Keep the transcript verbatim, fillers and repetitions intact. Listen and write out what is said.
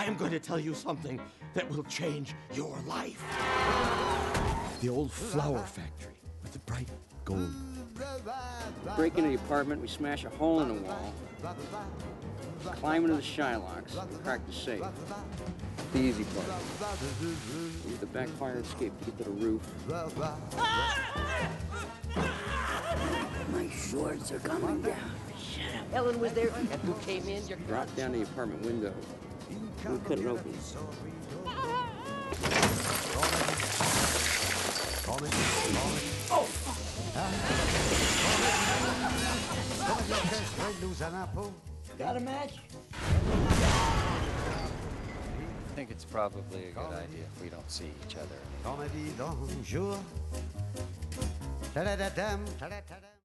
am going to tell you something that will change your life. The old flower factory with the bright gold. Break into the apartment, we smash a hole in the wall, climb into the Shylocks, crack the safe. The easy part. Use the back fire escape to get to the roof. My shorts are coming down. Shut up. Ellen was there and who came in? Your Drop down the apartment window. We cut it open. Oh! Got a match? I think it's probably a good idea if we don't see each other anymore.